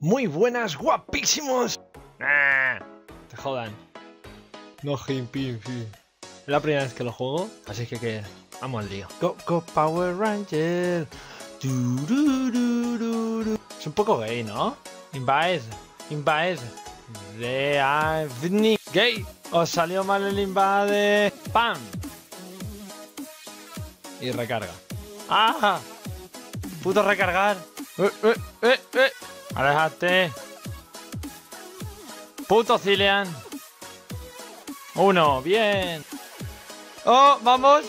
Muy buenas, guapísimos. Te jodan. No, es la primera vez que lo juego, así que vamos al lío. Go Power Ranger. Es un poco gay, ¿no? Invade. Gay. Os salió mal el invade. ¡Pam! Y recarga. ¡Ah! ¡Puto recargar! ¡Aléjate! ¡Puto Cillian! ¡Uno! ¡Bien! ¡Oh! ¡Vamos!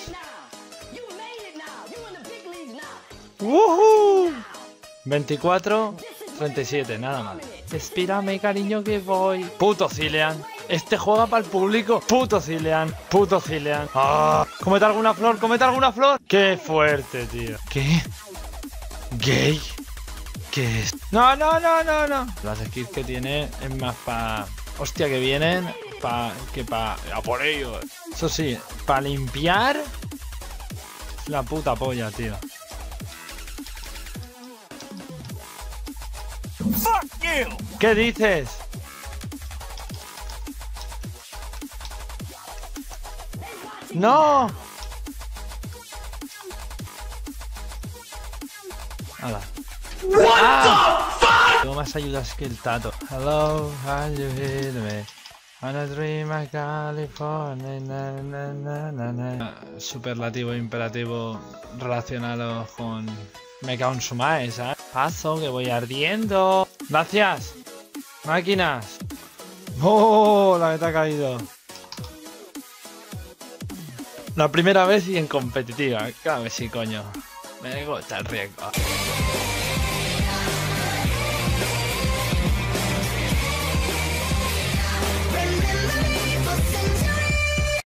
¡Woohoo! 24, 37, nada mal. Espírame, cariño, que voy. ¡Puto Cillian! Este juega para el público. ¡Puto Cillian! ¡Puto Cillian! ¡Ah! ¡Comete alguna flor! ¡Comete alguna flor! ¡Qué fuerte, tío! ¿Qué? ¿Gay? ¿Qué es? ¡No! Las skills que tiene es más para... Hostia, que vienen que para... ¡A por ellos! Eso sí, para limpiar... Es la puta polla, tío. ¡Fuck you! ¿Qué dices? ¡No! ¡Hala! What the fuck? Tengo más ayudas que el Tato. Hello, can you hear me? On a dream of California. Superlativo e imperativo relacionado con... Me cago en su madre, ¿sabes? Paso, que voy ardiendo. Gracias. Máquinas. ¡Oh! La que te ha caído. La primera vez y en competitiva. Claro que sí, coño. Me gusta el riesgo.